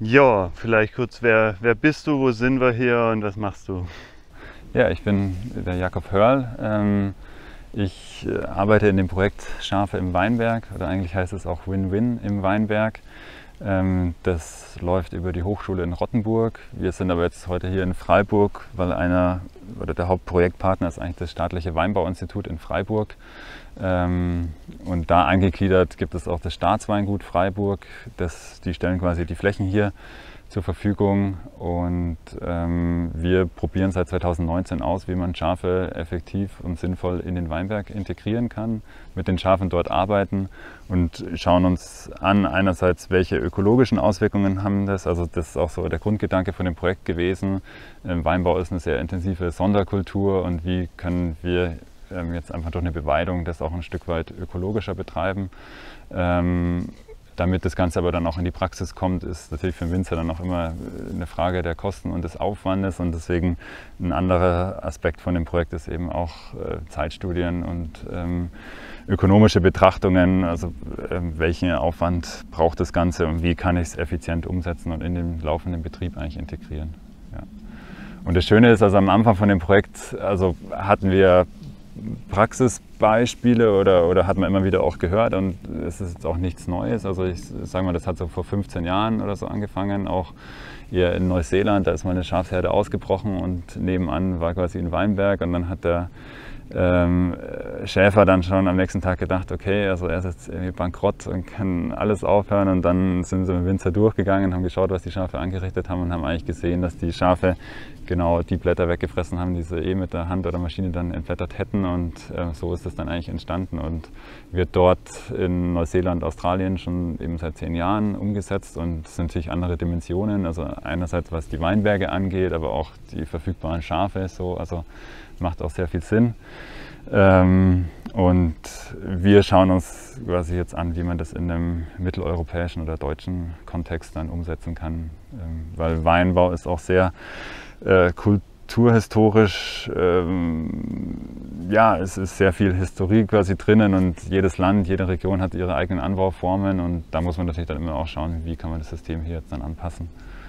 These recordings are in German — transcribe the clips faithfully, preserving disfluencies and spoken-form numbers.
Ja, vielleicht kurz, wer, wer bist du, wo sind wir hier und was machst du? Ja, ich bin der Jakob Hörl. Ähm, ich äh, arbeite in dem Projekt Schafe im Weinberg, oder eigentlich heißt es auch Win-Win im Weinberg. Ähm, das läuft über die Hochschule in Rottenburg. Wir sind aber jetzt heute hier in Freiburg, weil einer oder der Hauptprojektpartner ist eigentlich das staatliche Weinbauinstitut in Freiburg. Ähm, und da angegliedert gibt es auch das Staatsweingut Freiburg. Das, die stellen quasi die Flächen hier zur Verfügung, und ähm, wir probieren seit zweitausendneunzehn aus, wie man Schafe effektiv und sinnvoll in den Weinberg integrieren kann, mit den Schafen dort arbeiten und schauen uns an, einerseits, welche ökologischen Auswirkungen haben das, also das ist auch so der Grundgedanke von dem Projekt gewesen. Ähm, Weinbau ist eine sehr intensive Sonderkultur, und wie können wir ähm, jetzt einfach durch eine Beweidung das auch ein Stück weit ökologischer betreiben. Ähm, Damit das Ganze aber dann auch in die Praxis kommt, ist natürlich für den Winzer dann auch immer eine Frage der Kosten und des Aufwandes, und deswegen ein anderer Aspekt von dem Projekt ist eben auch äh, Zeitstudien und ähm, ökonomische Betrachtungen, also äh, welchen Aufwand braucht das Ganze und wie kann ich es effizient umsetzen und in den laufenden Betrieb eigentlich integrieren. Ja. Und das Schöne ist, also am Anfang von dem Projekt, also hatten wir Praxisbeispiele oder, oder hat man immer wieder auch gehört, und es ist jetzt auch nichts Neues. Also ich sage mal, das hat so vor fünfzehn Jahren oder so angefangen, auch hier in Neuseeland, da ist mal eine Schafsherde ausgebrochen und nebenan war quasi ein Weinberg, und dann hat der ähm, Schäfer dann schon am nächsten Tag gedacht, okay, also er ist jetzt irgendwie bankrott und kann alles aufhören, und dann sind sie mit dem Winzer durchgegangen, haben geschaut, was die Schafe angerichtet haben, und haben eigentlich gesehen, dass die Schafe genau die Blätter weggefressen haben, die sie eh mit der Hand oder Maschine dann entblättert hätten, und äh, so ist es dann eigentlich entstanden und wird dort in Neuseeland, Australien schon eben seit zehn Jahren umgesetzt, und es sind natürlich andere Dimensionen, also einerseits was die Weinberge angeht, aber auch die verfügbaren Schafe, so, also macht auch sehr viel Sinn. Ähm, und wir schauen uns quasi jetzt an, wie man das in einem mitteleuropäischen oder deutschen Kontext dann umsetzen kann, ähm, weil Weinbau ist auch sehr äh, kulturhistorisch, ähm, ja, es ist sehr viel Historie quasi drinnen, und jedes Land, jede Region hat ihre eigenen Anbauformen, und da muss man natürlich dann immer auch schauen, wie kann man das System hier jetzt dann anpassen.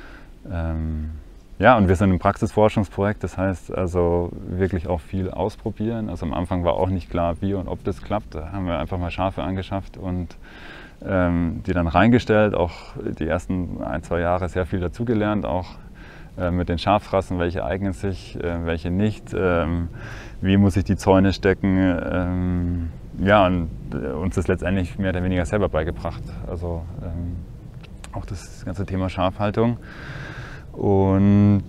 Ähm, Ja, und wir sind ein Praxisforschungsprojekt, das heißt also wirklich auch viel ausprobieren. Also am Anfang war auch nicht klar, wie und ob das klappt. Da haben wir einfach mal Schafe angeschafft und ähm, die dann reingestellt. Auch die ersten ein, zwei Jahre sehr viel dazugelernt, auch äh, mit den Schafrassen, welche eignen sich, äh, welche nicht. Ähm, wie muss ich die Zäune stecken? Ähm, ja, und äh, uns ist letztendlich mehr oder weniger selber beigebracht. Also ähm, auch das ganze Thema Schafhaltung. Und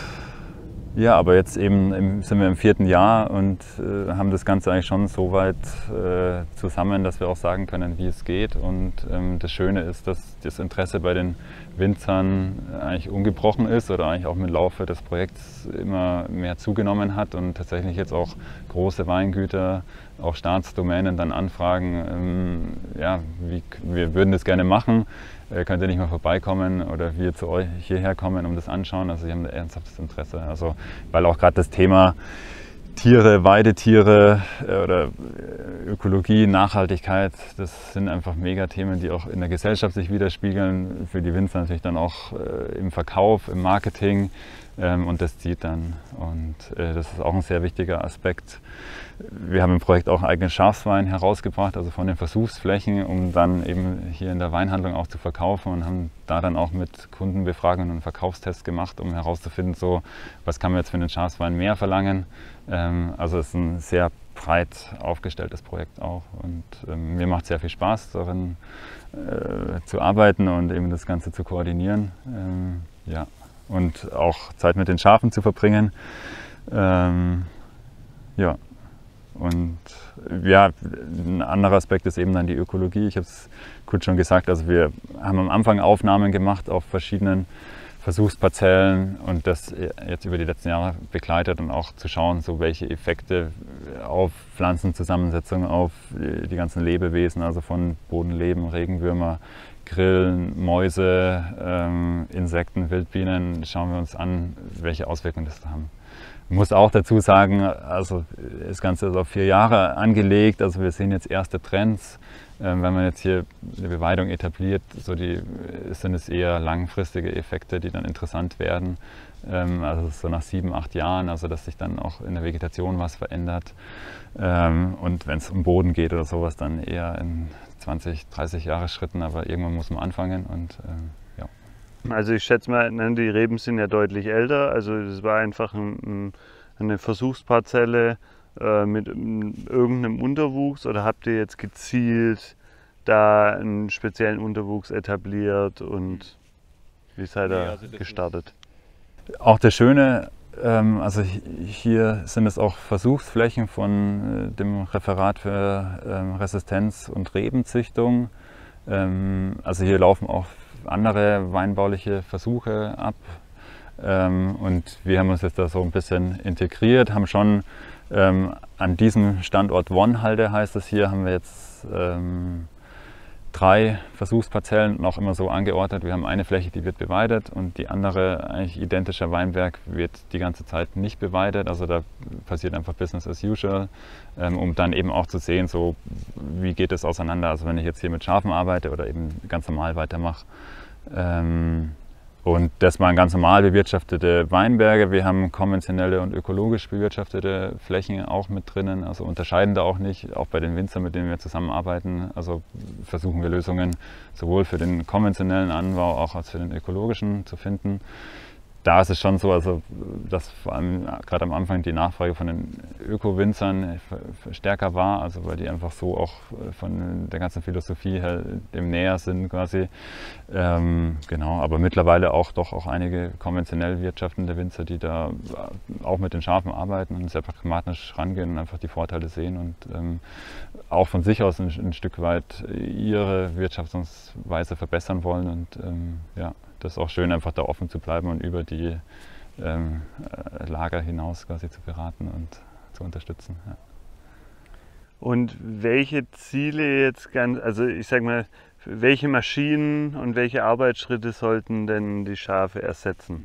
ja, aber jetzt eben im, sind wir im vierten Jahr und äh, haben das Ganze eigentlich schon so weit äh, zusammen, dass wir auch sagen können, wie es geht. Und ähm, das Schöne ist, dass das Interesse bei den Winzern eigentlich ungebrochen ist oder eigentlich auch im Laufe des Projekts immer mehr zugenommen hat, und tatsächlich jetzt auch große Weingüter, auch Staatsdomänen dann anfragen, ähm, ja, wie, wir würden das gerne machen. Könnt ihr nicht mal vorbeikommen oder wir zu euch hierher kommen, um das anschauen. Also sie haben ein ernsthaftes Interesse. Also, weil auch gerade das Thema Tiere, Weidetiere oder Ökologie, Nachhaltigkeit, das sind einfach Megathemen, die auch in der Gesellschaft sich widerspiegeln. Für die Winzer natürlich dann auch im Verkauf, im Marketing, und das zieht dann. Und das ist auch ein sehr wichtiger Aspekt. Wir haben im Projekt auch einen eigenen Schafswein herausgebracht, also von den Versuchsflächen, um dann eben hier in der Weinhandlung auch zu verkaufen, und haben da dann auch mit Kundenbefragungen und Verkaufstests gemacht, um herauszufinden, so, was kann man jetzt für den Schafswein mehr verlangen. Also es ist ein sehr breit aufgestelltes Projekt auch, und ähm, mir macht sehr viel Spaß darin äh, zu arbeiten und eben das Ganze zu koordinieren. Ähm, ja. Und auch Zeit mit den Schafen zu verbringen. Ähm, ja. Und ja, ein anderer Aspekt ist eben dann die Ökologie. Ich habe es kurz schon gesagt, also wir haben am Anfang Aufnahmen gemacht auf verschiedenen Versuchsparzellen und das jetzt über die letzten Jahre begleitet, und auch zu schauen, so welche Effekte auf Pflanzenzusammensetzung, auf die ganzen Lebewesen, also von Bodenleben, Regenwürmer, Grillen, Mäuse, ähm, Insekten, Wildbienen, schauen wir uns an, welche Auswirkungen das haben. Ich muss auch dazu sagen, also das Ganze ist auf vier Jahre angelegt, also wir sehen jetzt erste Trends. Wenn man jetzt hier eine Beweidung etabliert, so die, sind es eher langfristige Effekte, die dann interessant werden. Also so nach sieben, acht Jahren, also dass sich dann auch in der Vegetation was verändert. Und wenn es um Boden geht oder sowas, dann eher in zwanzig, dreißig Jahre Schritten, aber irgendwann muss man anfangen und ja. Also ich schätze mal, die Reben sind ja deutlich älter, also das war einfach ein, ein, eine Versuchsparzelle äh, mit irgendeinem Unterwuchs, oder habt ihr jetzt gezielt da einen speziellen Unterwuchs etabliert und wie seid ihr nee, also gestartet? Auch das Schöne, ähm, also hier sind es auch Versuchsflächen von äh, dem Referat für ähm, Resistenz und Rebenzüchtung. Ähm, also hier laufen auch andere weinbauliche Versuche ab ähm, und wir haben uns jetzt da so ein bisschen integriert, haben schon ähm, an diesem Standort Wonhalde, heißt es hier, haben wir jetzt ähm, drei Versuchsparzellen noch immer so angeordnet. Wir haben eine Fläche, die wird beweidet, und die andere, eigentlich identischer Weinberg, wird die ganze Zeit nicht beweidet. Also da passiert einfach Business as usual, ähm, um dann eben auch zu sehen, so wie geht es auseinander. Also wenn ich jetzt hier mit Schafen arbeite oder eben ganz normal weitermache. Ähm, Und das waren ganz normal bewirtschaftete Weinberge. Wir haben konventionelle und ökologisch bewirtschaftete Flächen auch mit drinnen, also unterscheiden da auch nicht, auch bei den Winzern, mit denen wir zusammenarbeiten. Also versuchen wir Lösungen sowohl für den konventionellen Anbau auch als für den ökologischen zu finden. Da ist es schon so, also dass vor allem gerade am Anfang die Nachfrage von den Öko-Winzern stärker war, also weil die einfach so auch von der ganzen Philosophie her dem näher sind quasi. Ähm, genau, aber mittlerweile auch doch auch einige konventionell wirtschaftende Winzer, die da auch mit den Schafen arbeiten und sehr pragmatisch rangehen und einfach die Vorteile sehen und ähm, auch von sich aus ein, ein Stück weit ihre Wirtschaftsweise verbessern wollen und ähm, ja. Das ist auch schön, einfach da offen zu bleiben und über die ähm, Lager hinaus quasi zu beraten und zu unterstützen. Ja. Und welche Ziele jetzt ganz, also ich sag mal, welche Maschinen und welche Arbeitsschritte sollten denn die Schafe ersetzen?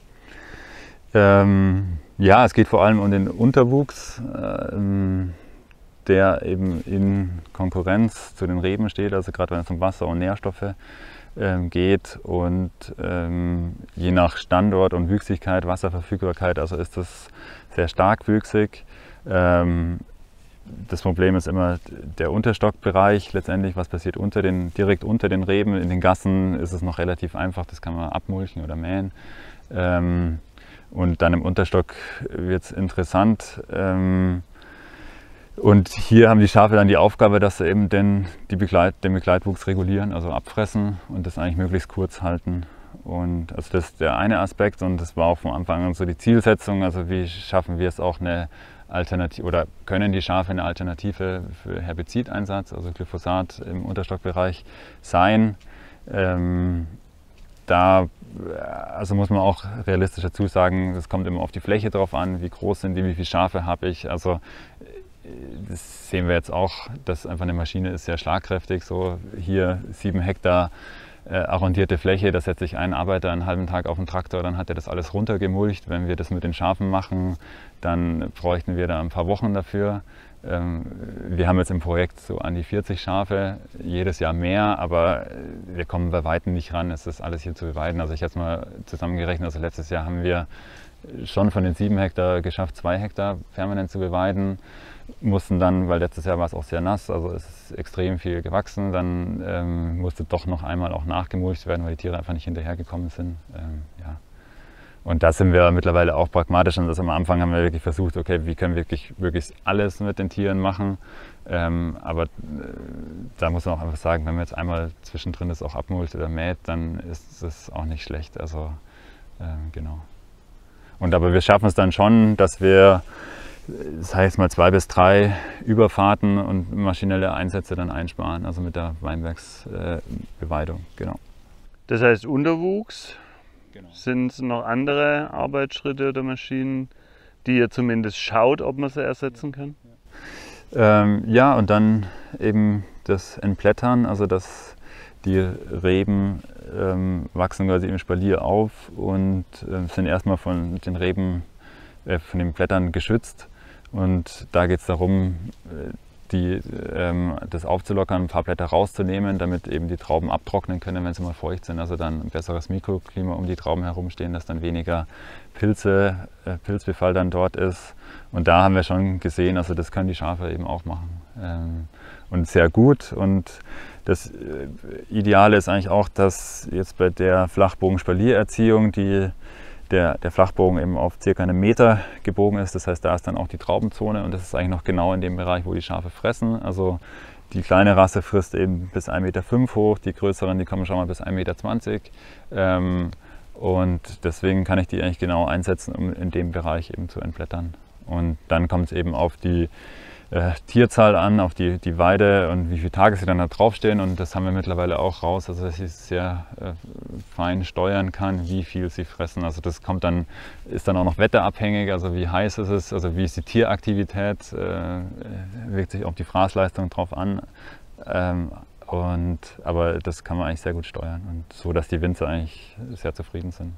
Ähm, ja, es geht vor allem um den Unterwuchs, ähm, der eben in Konkurrenz zu den Reben steht, also gerade wenn es um Wasser und Nährstoffe geht, und ähm, je nach Standort und Wüchsigkeit, Wasserverfügbarkeit, also ist das sehr stark wüchsig. Ähm, das Problem ist immer der Unterstockbereich letztendlich, was passiert unter den, direkt unter den Reben. In den Gassen ist es noch relativ einfach, das kann man abmulchen oder mähen. Ähm, und dann im Unterstock wird es interessant. Ähm, Und hier haben die Schafe dann die Aufgabe, dass sie eben den, die Begleit, den Begleitwuchs regulieren, also abfressen und das eigentlich möglichst kurz halten. Und also das ist der eine Aspekt, und das war auch von Anfang an so die Zielsetzung. Also wie schaffen wir es auch eine Alternative, oder können die Schafe eine Alternative für Herbizideinsatz, also Glyphosat im Unterstockbereich sein. Ähm, da also muss man auch realistisch dazu sagen, es kommt immer auf die Fläche drauf an, wie groß sind die, wie viele Schafe habe ich. Also das sehen wir jetzt auch, dass einfach eine Maschine ist sehr schlagkräftig. So hier sieben Hektar äh, arrondierte Fläche, da setzt sich ein Arbeiter einen halben Tag auf den Traktor, dann hat er das alles runtergemulcht. Wenn wir das mit den Schafen machen, dann bräuchten wir da ein paar Wochen dafür. Ähm, wir haben jetzt im Projekt so an die vierzig Schafe, jedes Jahr mehr, aber wir kommen bei Weitem nicht ran, es ist alles hier zu beweiden. Also ich habe es mal zusammengerechnet, also letztes Jahr haben wir schon von den sieben Hektar geschafft, zwei Hektar permanent zu beweiden. Mussten dann, weil letztes Jahr war es auch sehr nass, also es ist extrem viel gewachsen, dann ähm, musste doch noch einmal auch nachgemulcht werden, weil die Tiere einfach nicht hinterhergekommen sind. Ähm, ja. Und da sind wir mittlerweile auch pragmatisch, und das am Anfang haben wir wirklich versucht, okay, wie können wir wirklich, wirklich alles mit den Tieren machen. Ähm, aber äh, da muss man auch einfach sagen, wenn man jetzt einmal zwischendrin das auch abmulcht oder mäht, dann ist es auch nicht schlecht. Also ähm, genau. Und aber wir schaffen es dann schon, dass wir, das heißt mal zwei bis drei Überfahrten und maschinelle Einsätze dann einsparen, also mit der Weinbergsbeweidung, äh, genau. Das heißt Unterwuchs, genau. Sind es noch andere Arbeitsschritte oder Maschinen, die ihr zumindest schaut, ob man sie ersetzen kann? Ja, ähm, ja, und dann eben das Entblättern, also dass die Reben ähm, wachsen quasi im Spalier auf und äh, sind erstmal von den Reben äh, von den Blättern geschützt. Und da geht es darum, die, ähm, das aufzulockern, ein paar Blätter rauszunehmen, damit eben die Trauben abtrocknen können, wenn sie mal feucht sind. Also dann ein besseres Mikroklima um die Trauben herumstehen, dass dann weniger Pilze, äh, Pilzbefall dann dort ist. Und da haben wir schon gesehen, also das können die Schafe eben auch machen. Ähm, und sehr gut. Und das äh, Ideale ist eigentlich auch, dass jetzt bei der Flachbogen-Spaliererziehung die Der, der Flachbogen eben auf circa einen Meter gebogen ist. Das heißt, da ist dann auch die Traubenzone und das ist eigentlich noch genau in dem Bereich, wo die Schafe fressen. Also die kleine Rasse frisst eben bis ein Meter fünf hoch, die größeren, die kommen schon mal bis ein Meter zwanzig. Ähm, und deswegen kann ich die eigentlich genau einsetzen, um in dem Bereich eben zu entblättern. Und dann kommt es eben auf die äh, Tierzahl an, auf die, die Weide und wie viele Tage sie dann da draufstehen. Und das haben wir mittlerweile auch raus, also dass ich sehr äh, fein steuern kann, wie viel sie fressen. Also das kommt dann, ist dann auch noch wetterabhängig, also wie heiß ist es, also wie ist die Tieraktivität, äh, wirkt sich auch die Fraßleistung drauf an. Ähm, und, aber das kann man eigentlich sehr gut steuern und so, dass die Winzer eigentlich sehr zufrieden sind.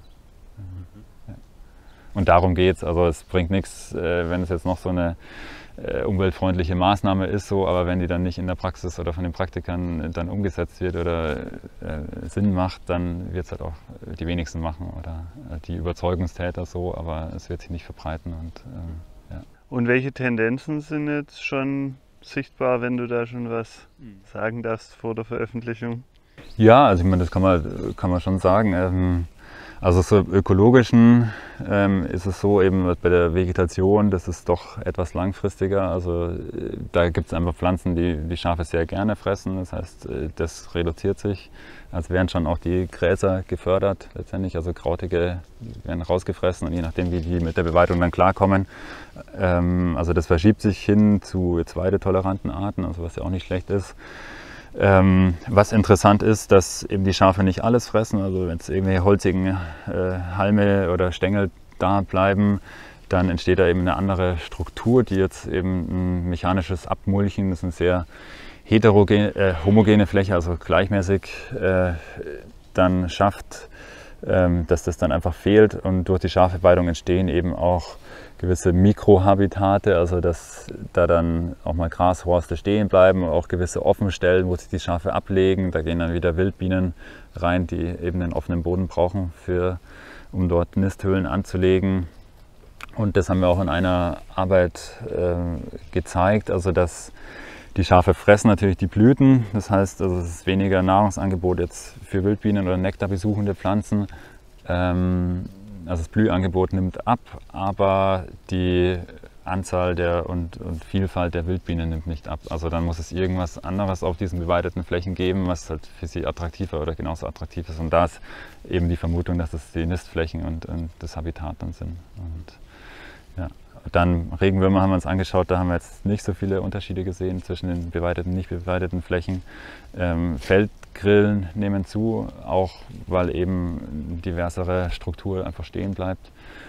Ja. Und darum geht es. Also es bringt nichts, äh, wenn es jetzt noch so eine Äh, umweltfreundliche Maßnahme ist so, aber wenn die dann nicht in der Praxis oder von den Praktikern dann umgesetzt wird oder äh, Sinn macht, dann wird es halt auch die wenigsten machen oder äh, die Überzeugungstäter so, aber es wird sich nicht verbreiten. Und, äh, ja. Und welche Tendenzen sind jetzt schon sichtbar, wenn du da schon was sagen darfst vor der Veröffentlichung? Ja, also ich meine, das kann man, kann man schon sagen. Ähm, Also so im ökologischen ähm, ist es so, eben bei der Vegetation, das ist doch etwas langfristiger. Also äh, da gibt es einfach Pflanzen, die die Schafe sehr gerne fressen. Das heißt, äh, das reduziert sich. Also werden schon auch die Gräser gefördert letztendlich. Also krautige werden rausgefressen und je nachdem, wie die mit der Beweidung dann klarkommen. Ähm, also das verschiebt sich hin zu jetzt weidetoleranten Arten, also was ja auch nicht schlecht ist. Ähm, was interessant ist, dass eben die Schafe nicht alles fressen, also wenn es irgendwelche holzigen äh, Halme oder Stängel da bleiben, dann entsteht da eben eine andere Struktur, die jetzt eben ein mechanisches Abmulchen, das ist eine sehr heterogene, äh, homogene Fläche, also gleichmäßig äh, dann schafft, ähm, dass das dann einfach fehlt und durch die Schafbeweidung entstehen eben auch gewisse Mikrohabitate, also dass da dann auch mal Grashorste stehen bleiben, auch gewisse Offenstellen, wo sich die Schafe ablegen. Da gehen dann wieder Wildbienen rein, die eben den offenen Boden brauchen, für, um dort Nisthöhlen anzulegen. Und das haben wir auch in einer Arbeit äh, gezeigt, also dass die Schafe fressen natürlich die Blüten, das heißt, also es ist weniger Nahrungsangebot jetzt für Wildbienen oder nektarbesuchende Pflanzen. Ähm, Also das Blühangebot nimmt ab, aber die Anzahl der und, und Vielfalt der Wildbienen nimmt nicht ab. Also dann muss es irgendwas anderes auf diesen beweideten Flächen geben, was halt für sie attraktiver oder genauso attraktiv ist. Und da ist eben die Vermutung, dass es die Nistflächen und, und das Habitat dann sind. Und, ja. Dann Regenwürmer haben wir uns angeschaut, da haben wir jetzt nicht so viele Unterschiede gesehen zwischen den beweideten und nicht beweideten Flächen. Ähm, Feldgrillen nehmen zu, auch weil eben diversere Struktur einfach stehen bleibt.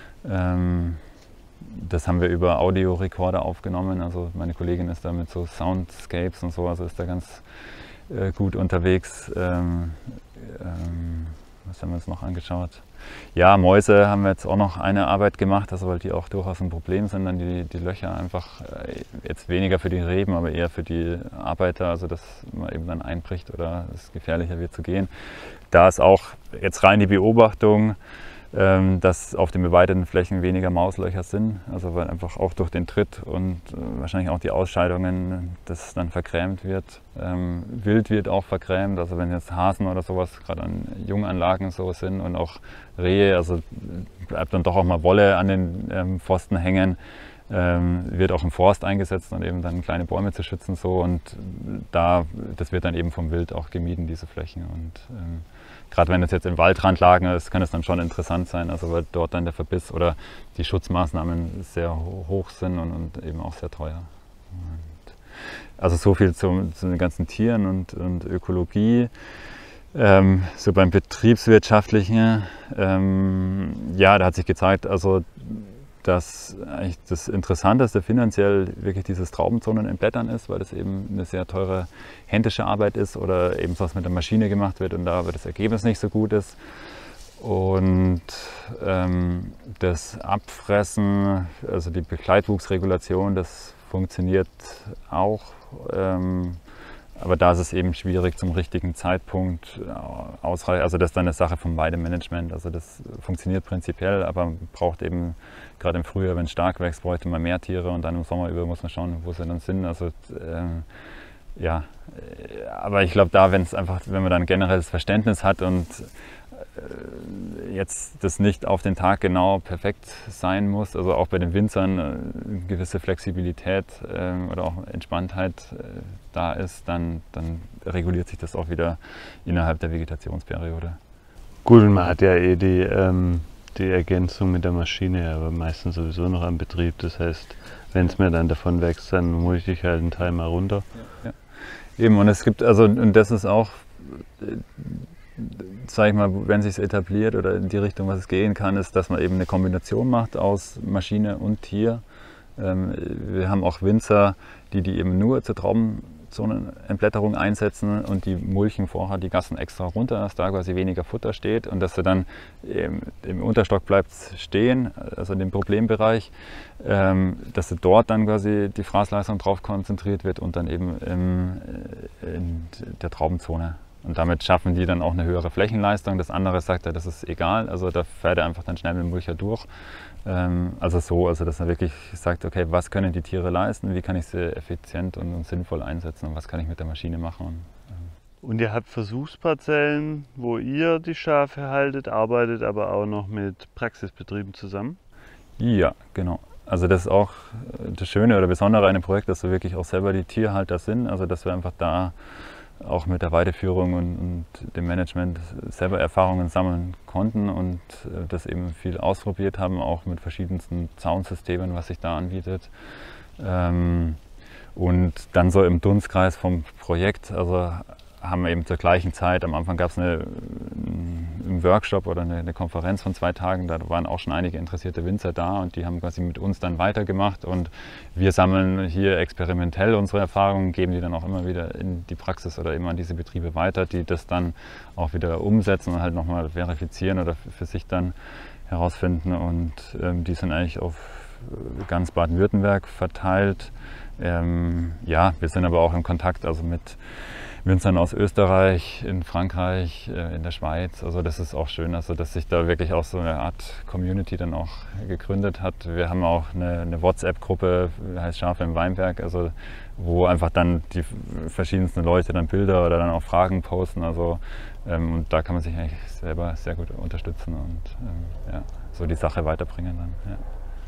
Ähm, das haben wir über Audiorekorder aufgenommen, also meine Kollegin ist da mit so Soundscapes und so, also ist da ganz äh, gut unterwegs. Ähm, ähm, was haben wir uns noch angeschaut? Ja, Mäuse haben wir jetzt auch noch eine Arbeit gemacht, also weil die auch durchaus ein Problem sind, dann die, die Löcher einfach jetzt weniger für die Reben, aber eher für die Arbeiter, also dass man eben dann einbricht oder es gefährlicher wird zu gehen. Da ist auch jetzt rein die Beobachtung, dass auf den beweideten Flächen weniger Mauslöcher sind, also weil einfach auch durch den Tritt und wahrscheinlich auch die Ausscheidungen, das dann vergrämt wird. Ähm, Wild wird auch vergrämt, also wenn jetzt Hasen oder sowas gerade an Junganlagen so sind und auch Rehe, also bleibt dann doch auch mal Wolle an den ähm, Pfosten hängen, ähm, wird auch im Forst eingesetzt, um eben dann kleine Bäume zu schützen so und da, das wird dann eben vom Wild auch gemieden, diese Flächen. Und ähm, gerade wenn es jetzt im Waldrand lagen ist, kann es dann schon interessant sein, also weil dort dann der Verbiss oder die Schutzmaßnahmen sehr hoch sind und, und eben auch sehr teuer. Und also so viel zu, zu den ganzen Tieren und, und Ökologie. Ähm, so beim Betriebswirtschaftlichen, ähm, ja, da hat sich gezeigt, also dass eigentlich das Interessanteste finanziell wirklich dieses Traubenzonen entblättern ist, weil das eben eine sehr teure händische Arbeit ist oder eben was mit der Maschine gemacht wird und da aber das Ergebnis nicht so gut ist. Und ähm, das Abfressen, also die Begleitwuchsregulation, das funktioniert auch. Ähm, aber da ist es eben schwierig, zum richtigen Zeitpunkt ausreichend. Also das ist dann eine Sache vom Weidemanagement. Also das funktioniert prinzipiell, aber braucht eben gerade im Frühjahr, wenn es stark wächst, bräuchte man mehr Tiere und dann im Sommer über muss man schauen, wo sie dann sind. Also ähm, ja, aber ich glaube, da, wenn es einfach, wenn man dann generelles Verständnis hat und jetzt das nicht auf den Tag genau perfekt sein muss, also auch bei den Winzern eine gewisse Flexibilität äh, oder auch Entspanntheit äh, da ist, dann, dann reguliert sich das auch wieder innerhalb der Vegetationsperiode. Gut, und man hat ja eh die, ähm, die Ergänzung mit der Maschine, aber meistens sowieso noch am Betrieb. Das heißt, wenn es mir dann davon wächst, dann muss ich halt einen Teil mal runter. Ja. Ja. Eben, und es gibt, also, und das ist auch, sag ich mal, wenn sich es etabliert oder in die Richtung, was es gehen kann, ist, dass man eben eine Kombination macht aus Maschine und Tier. Ähm, wir haben auch Winzer, die die eben nur zur Traubenzonenentblätterung einsetzen und die mulchen vorher die Gassen extra runter, dass da quasi weniger Futter steht und dass sie dann im, im Unterstock bleibt stehen, also in dem Problembereich, ähm, dass sie dort dann quasi die Fraßleistung drauf konzentriert wird und dann eben im, in der Traubenzone. Und damit schaffen die dann auch eine höhere Flächenleistung. Das andere sagt er, das ist egal, also da fährt er einfach dann schnell mit dem Mulcher durch. Ähm, also so, also dass er wirklich sagt, okay, was können die Tiere leisten, wie kann ich sie effizient und, und sinnvoll einsetzen und was kann ich mit der Maschine machen. Und, ähm. und ihr habt Versuchsparzellen, wo ihr die Schafe haltet, arbeitet aber auch noch mit Praxisbetrieben zusammen? Ja, genau. Also das ist auch das Schöne oder Besondere an dem Projekt, dass wir wirklich auch selber die Tierhalter sind, also dass wir einfach da auch mit der Weideführung und, und dem Management selber Erfahrungen sammeln konnten und das eben viel ausprobiert haben, auch mit verschiedensten Zaunsystemen, was sich da anbietet. Ähm, und dann so im Dunstkreis vom Projekt, also haben wir eben zur gleichen Zeit, am Anfang gab es eine, einen Workshop oder eine, eine Konferenz von zwei Tagen, da waren auch schon einige interessierte Winzer da und die haben quasi mit uns dann weitergemacht und wir sammeln hier experimentell unsere Erfahrungen, geben die dann auch immer wieder in die Praxis oder immer an diese Betriebe weiter, die das dann auch wieder umsetzen und halt nochmal verifizieren oder für sich dann herausfinden und ähm, die sind eigentlich auf ganz Baden-Württemberg verteilt. Ähm, ja, wir sind aber auch in Kontakt also mit Winzern aus Österreich, in Frankreich, in der Schweiz. Also das ist auch schön, also dass sich da wirklich auch so eine Art Community dann auch gegründet hat. Wir haben auch eine, eine WhatsApp-Gruppe, heißt Schafe im Weinberg, also wo einfach dann die verschiedensten Leute dann Bilder oder dann auch Fragen posten. Also ähm, und da kann man sich eigentlich selber sehr gut unterstützen und ähm, ja, so die Sache weiterbringen dann. Ja.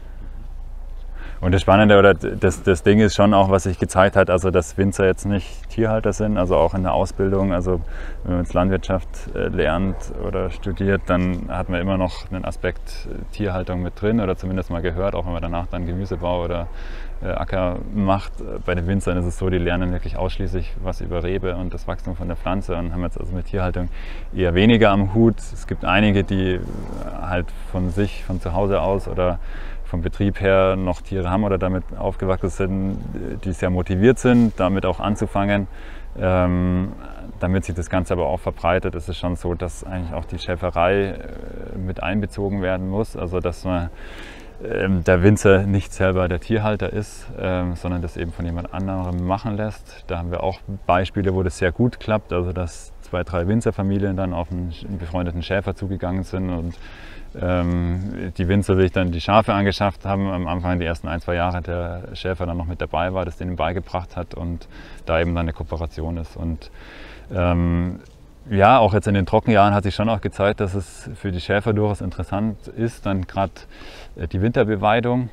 Und das Spannende oder das, das Ding ist schon auch, was sich gezeigt hat, also dass Winzer jetzt nicht Tierhalter sind, also auch in der Ausbildung, also wenn man jetzt Landwirtschaft lernt oder studiert, dann hat man immer noch einen Aspekt Tierhaltung mit drin oder zumindest mal gehört, auch wenn man danach dann Gemüsebau oder Acker macht. Bei den Winzern ist es so, die lernen wirklich ausschließlich was über Rebe und das Wachstum von der Pflanze und haben jetzt also mit Tierhaltung eher weniger am Hut. Es gibt einige, die halt von sich, von zu Hause aus oder vom Betrieb her noch Tiere haben oder damit aufgewachsen sind, die sehr motiviert sind, damit auch anzufangen. Ähm, damit sich das Ganze aber auch verbreitet, ist es schon so, dass eigentlich auch die Schäferei äh, mit einbezogen werden muss. Also dass man, ähm, der Winzer nicht selber der Tierhalter ist, ähm, sondern das eben von jemand anderem machen lässt. Da haben wir auch Beispiele, wo das sehr gut klappt, also dass zwei, drei Winzerfamilien dann auf einen, einen befreundeten Schäfer zugegangen sind und ähm, die Winzer sich dann die Schafe angeschafft haben, am Anfang die ersten ein, zwei Jahre der Schäfer dann noch mit dabei war, das denen beigebracht hat und da eben dann eine Kooperation ist. Und ähm, ja, auch jetzt in den Trockenjahren hat sich schon auch gezeigt, dass es für die Schäfer durchaus interessant ist, dann gerade die Winterbeweidung,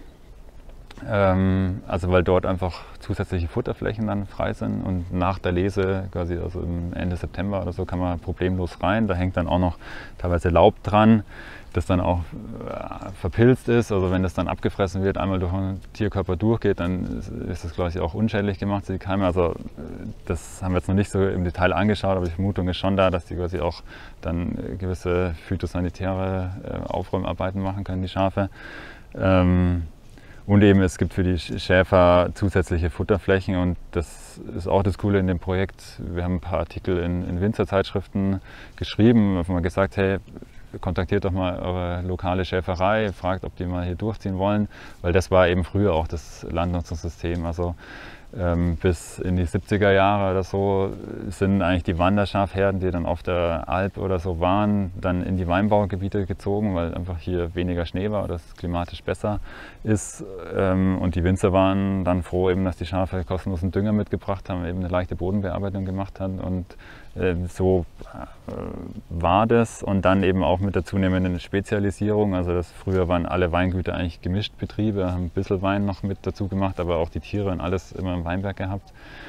ähm, also weil dort einfach zusätzliche Futterflächen dann frei sind und nach der Lese, quasi also Ende September oder so, kann man problemlos rein. Da hängt dann auch noch teilweise Laub dran, das dann auch äh, verpilzt ist. Also wenn das dann abgefressen wird, einmal durch den Tierkörper durchgeht, dann ist das quasi auch unschädlich gemacht, die Keime. Also das haben wir jetzt noch nicht so im Detail angeschaut, aber die Vermutung ist schon da, dass die quasi auch dann gewisse phytosanitäre äh, Aufräumarbeiten machen können, die Schafe. Ähm, Und eben es gibt für die Schäfer zusätzliche Futterflächen und das ist auch das Coole in dem Projekt. Wir haben ein paar Artikel in, in Winzerzeitschriften geschrieben, wo man gesagt, hey, kontaktiert doch mal eure lokale Schäferei, fragt, ob die mal hier durchziehen wollen, weil das war eben früher auch das Landnutzungssystem. Also ähm, bis in die siebziger Jahre oder so sind eigentlich die Wanderschafherden, die dann auf der Alp oder so waren, dann in die Weinbaugebiete gezogen, weil einfach hier weniger Schnee war oder es klimatisch besser ist. Ähm, und die Winzer waren dann froh, eben, dass die Schafe kostenlosen Dünger mitgebracht haben, eben eine leichte Bodenbearbeitung gemacht haben. Und äh, so äh, war das. Und dann eben auch mit der zunehmenden Spezialisierung. Also das, früher waren alle Weingüter eigentlich gemischt Betriebe, haben ein bisschen Wein noch mit dazu gemacht, aber auch die Tiere und alles immer im Weinberg gehabt.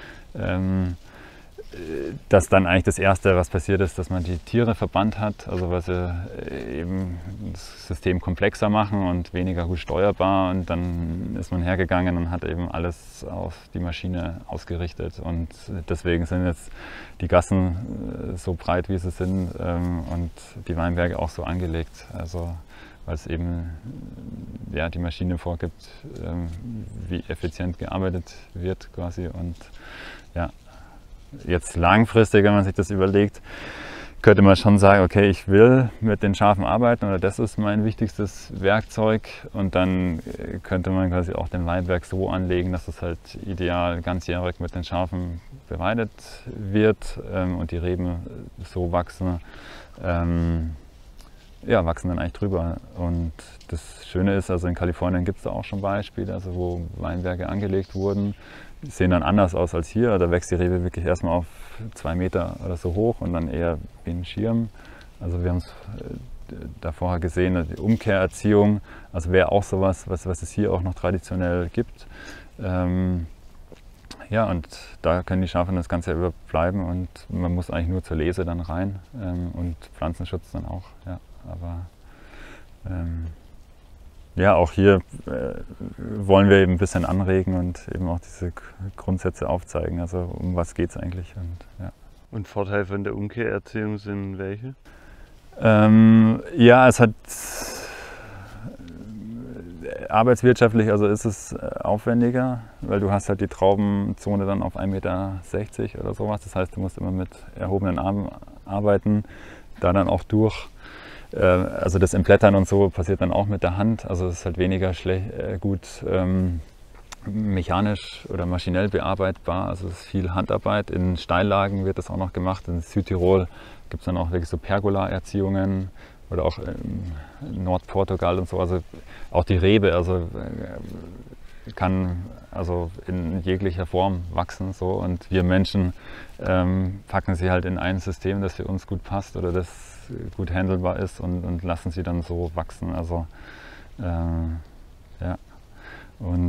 Ähm, dass dann eigentlich das Erste, was passiert ist, dass man die Tiere verbannt hat, also weil sie eben das System komplexer machen und weniger gut steuerbar, und dann ist man hergegangen und hat eben alles auf die Maschine ausgerichtet, und deswegen sind jetzt die Gassen so breit, wie sie sind, und die Weinberge auch so angelegt, also weil es eben ja, die Maschine vorgibt, wie effizient gearbeitet wird quasi. Und ja, jetzt langfristig, wenn man sich das überlegt, könnte man schon sagen, okay, ich will mit den Schafen arbeiten oder das ist mein wichtigstes Werkzeug, und dann könnte man quasi auch den Weinberg so anlegen, dass es halt ideal ganzjährig mit den Schafen beweidet wird ähm, und die Reben so wachsen, ähm, ja, wachsen dann eigentlich drüber. Und das Schöne ist, also in Kalifornien gibt es da auch schon Beispiele, also wo Weinberge angelegt wurden. Die sehen dann anders aus als hier. Da wächst die Rebe wirklich erstmal auf zwei Meter oder so hoch und dann eher wie ein Schirm. Also wir haben es da vorher gesehen, die Umkehrerziehung, also wäre auch sowas, was, was es hier auch noch traditionell gibt. Ähm, ja, und da können die Schafe das ganze Jahr über bleiben, und man muss eigentlich nur zur Lese dann rein ähm, und Pflanzenschutz dann auch. Ja, aber ähm, ja, auch hier äh, wollen wir eben ein bisschen anregen und eben auch diese Grundsätze aufzeigen. Also um was geht es eigentlich? Und, ja. Und Vorteil von der Umkehrerziehung sind welche? Ähm, ja, es hat arbeitswirtschaftlich, also ist es aufwendiger, weil du hast halt die Traubenzone dann auf ein Meter sechzig oder sowas. Das heißt, du musst immer mit erhobenen Armen arbeiten, da dann auch durch. Also das Entblättern und so passiert dann auch mit der Hand. Also es ist halt weniger schlecht, gut ähm, mechanisch oder maschinell bearbeitbar. Also es ist viel Handarbeit. In Steillagen wird das auch noch gemacht. In Südtirol gibt es dann auch wirklich so Pergola-Erziehungen oder auch in Nordportugal und so. Also auch die Rebe also kann also in jeglicher Form wachsen. So. Und wir Menschen ähm, packen sie halt in ein System, das für uns gut passt oder das gut handelbar ist, und, und lassen sie dann so wachsen. Also äh, ja. Und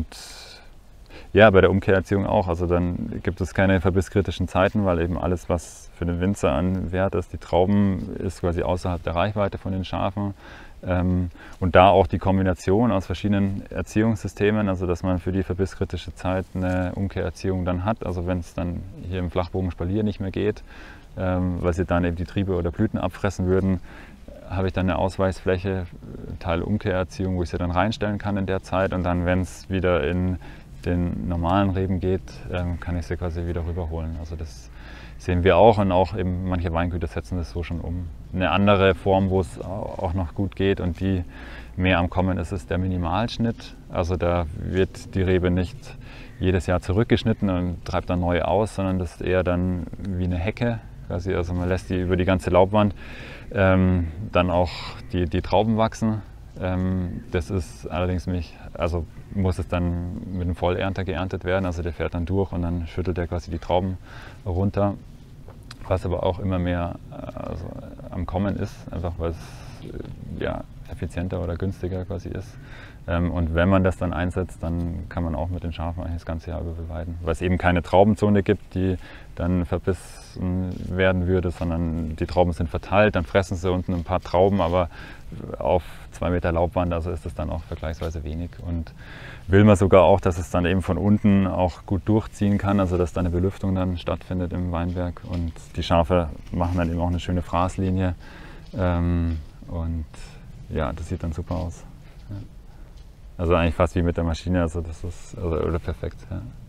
ja, bei der Umkehrerziehung auch. Also dann gibt es keine verbisskritischen Zeiten, weil eben alles, was für den Winzer an Wert ist, die Trauben, ist quasi außerhalb der Reichweite von den Schafen. Ähm, und da auch die Kombination aus verschiedenen Erziehungssystemen, also dass man für die verbisskritische Zeit eine Umkehrerziehung dann hat. Also wenn es dann hier im Flachbogenspalier nicht mehr geht, ähm, weil sie dann eben die Triebe oder Blüten abfressen würden, habe ich dann eine Ausweichsfläche, Teil Umkehrerziehung, wo ich sie dann reinstellen kann in der Zeit, und dann, wenn es wieder in den normalen Reben geht, ähm, kann ich sie quasi wieder rüberholen. Also das sehen wir auch, und auch eben manche Weingüter setzen das so schon um. Eine andere Form, wo es auch noch gut geht und die mehr am Kommen ist, ist der Minimalschnitt. Also da wird die Rebe nicht jedes Jahr zurückgeschnitten und treibt dann neu aus, sondern das ist eher dann wie eine Hecke. Quasi. Also man lässt die über die ganze Laubwand ähm, dann auch die, die Trauben wachsen. Ähm, das ist allerdings nicht, also muss es dann mit einem Vollernter geerntet werden. Also der fährt dann durch und dann schüttelt er quasi die Trauben runter. Was aber auch immer mehr also, am Kommen ist, einfach weil es ja, effizienter oder günstiger quasi ist. Ähm, und wenn man das dann einsetzt, dann kann man auch mit den Schafen eigentlich das ganze Jahr über beweiden. Weil es eben keine Traubenzone gibt, die dann verbissen werden würde, sondern die Trauben sind verteilt, dann fressen sie unten ein paar Trauben, aber auf zwei Meter Laubwand, also ist es dann auch vergleichsweise wenig. Und will man sogar auch, dass es dann eben von unten auch gut durchziehen kann, also dass da eine Belüftung dann stattfindet im Weinberg. Und die Schafe machen dann eben auch eine schöne Fraßlinie. Ähm, und ja, das sieht dann super aus. Ja. Also eigentlich fast wie mit der Maschine, also das ist also, oder perfekt. Ja.